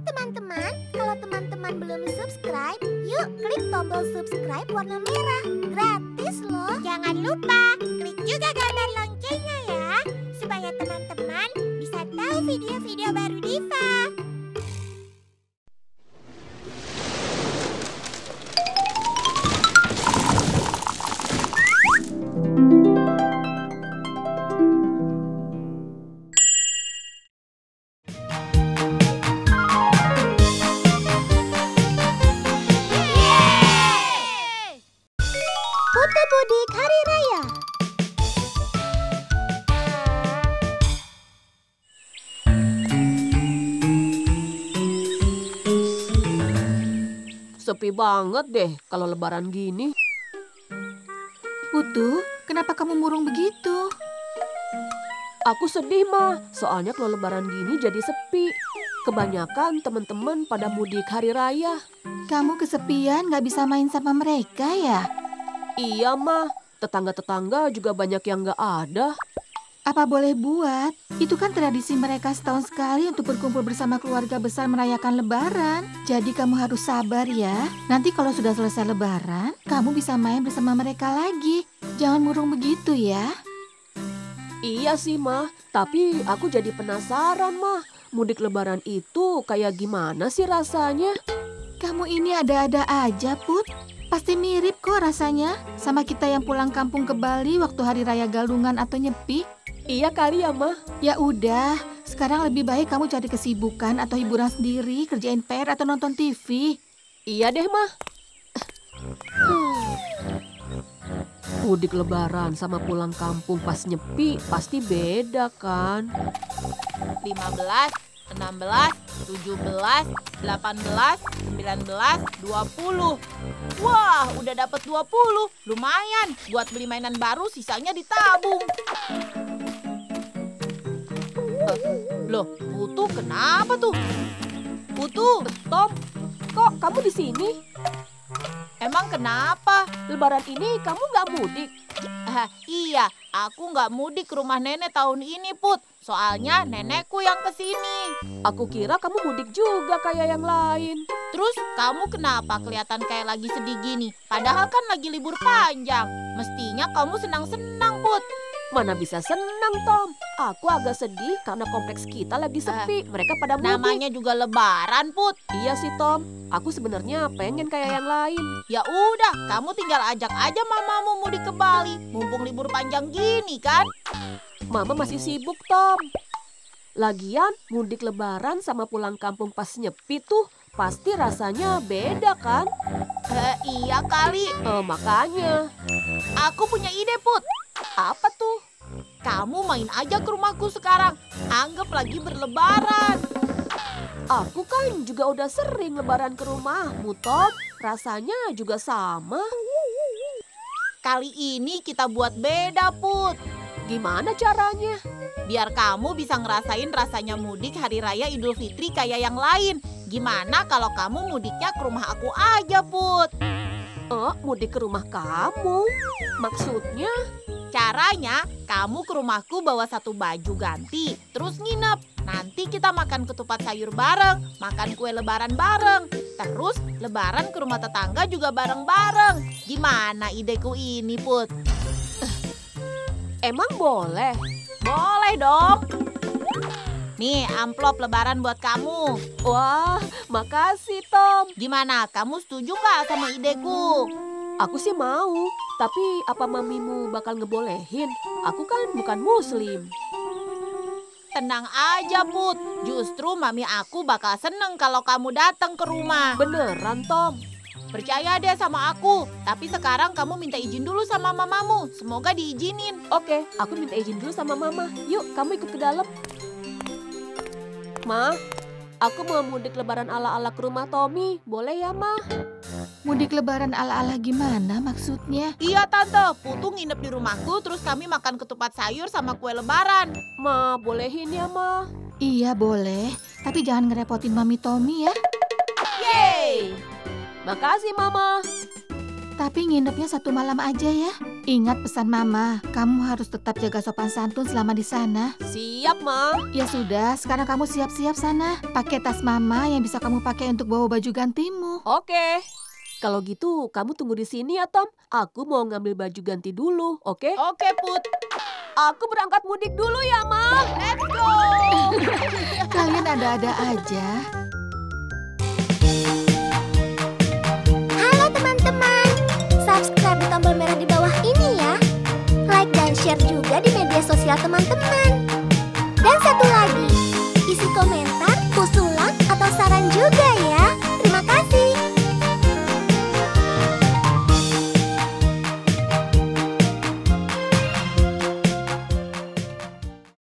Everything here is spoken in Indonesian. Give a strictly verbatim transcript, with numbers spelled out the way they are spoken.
teman-teman, kalau teman-teman belum subscribe, yuk klik tombol subscribe warna merah. Gratis loh. Jangan lupa klik juga gambar loncengnya ya, supaya teman-teman bisa tahu video-video baru Diva. Putu Budik Hari Raya. Sepi banget deh kalau lebaran gini. Putu, kenapa kamu murung begitu? Aku sedih mah, soalnya kalau lebaran gini jadi sepi. Kebanyakan teman-teman pada mudik hari raya. Kamu kesepian gak bisa main sama mereka ya? Iya mah, tetangga-tetangga juga banyak yang gak ada. Apa boleh buat? Itu kan tradisi mereka setahun sekali untuk berkumpul bersama keluarga besar merayakan lebaran. Jadi kamu harus sabar ya. Nanti kalau sudah selesai lebaran, kamu bisa main bersama mereka lagi. Jangan murung begitu ya. Iya sih mah, tapi aku jadi penasaran mah. Mudik lebaran itu kayak gimana sih rasanya? Kamu ini ada-ada aja, Put. Pasti mirip kok rasanya sama kita yang pulang kampung ke Bali waktu hari raya Galungan atau Nyepi. Iya kali ya mah. Ya udah, sekarang lebih baik kamu cari kesibukan atau hiburan sendiri, kerjain P R atau nonton T V. Iya deh mah. Mudik lebaran sama pulang kampung pas Nyepi pasti beda kan? lima belas, enam belas, tujuh belas, delapan belas, sembilan belas, dua puluh. Wah, udah dapet dua puluh. Lumayan, buat beli mainan baru sisanya ditabung. Eh, loh, Putu kenapa tuh? Putu, Tom, kok kamu di sini? emang kenapa? Lebaran ini kamu nggak mudik? Ah, iya, aku nggak mudik ke rumah nenek tahun ini, Put. Soalnya nenekku yang kesini. Aku kira kamu mudik juga kayak yang lain. Terus kamu kenapa kelihatan kayak lagi sedih gini? Padahal kan lagi libur panjang. Mestinya kamu senang-senang, Put. Mana bisa senang, Tom. Aku agak sedih karena kompleks kita lagi sepi. Mereka pada mudik. Namanya juga lebaran, Put. Iya sih, Tom. Aku sebenarnya pengen kayak yang lain. Ya udah, kamu tinggal ajak aja mamamu mudik ke Bali. Mumpung libur panjang gini kan. Mama masih sibuk, Tom. Lagian mudik lebaran sama pulang kampung pas Nyepi tuh pasti rasanya beda kan? Eh, iya kali. Eh, makanya. Aku punya ide, Put. Apa tuh? Kamu main aja ke rumahku sekarang. Anggap lagi berlebaran. Aku kan juga udah sering lebaran ke rumahmu, Tom. Rasanya juga sama. Kali ini kita buat beda, Put. Gimana caranya? Biar kamu bisa ngerasain rasanya mudik hari raya Idul Fitri kayak yang lain. Gimana kalau kamu mudiknya ke rumah aku aja, Put? Oh, mudik ke rumah kamu? Maksudnya? Caranya, kamu ke rumahku bawa satu baju ganti, terus nginep. Nanti kita makan ketupat sayur bareng, makan kue lebaran bareng. Terus lebaran ke rumah tetangga juga bareng-bareng. Gimana ideku ini, Put? Emang boleh? Boleh dong. Nih, amplop lebaran buat kamu. Wah, makasih, Tom. Gimana, kamu setuju nggak sama ideku? Aku sih mau, tapi apa mamimu bakal ngebolehin? Aku kan bukan muslim. Tenang aja, Put. Justru mami aku bakal seneng kalau kamu datang ke rumah. Beneran, Tom? Percaya deh sama aku. Tapi sekarang kamu minta izin dulu sama mamamu. Semoga diizinin. Oke, aku minta izin dulu sama mama. Yuk, kamu ikut ke dalam. Ma, aku mau mudik lebaran ala-ala ke rumah Tommy. Boleh ya, Ma? Mudik lebaran ala-ala gimana maksudnya? Iya, Tante. Putu nginep di rumahku, terus kami makan ketupat sayur sama kue lebaran. Ma, bolehin ya, Ma? Iya boleh, tapi jangan ngerepotin Mami Tommy ya. Yeay! Makasih, Mama. Tapi nginepnya satu malam aja ya. Ingat pesan Mama, kamu harus tetap jaga sopan santun selama di sana. Siap, Ma. Ya sudah, sekarang kamu siap-siap sana. Pakai tas Mama yang bisa kamu pakai untuk bawa baju gantimu. Oke. Kalau gitu, kamu tunggu di sini ya, Tom. Aku mau ngambil baju ganti dulu, oke? Oke, Put. Aku berangkat mudik dulu ya, Ma. Let's go. Kalian ada-ada aja.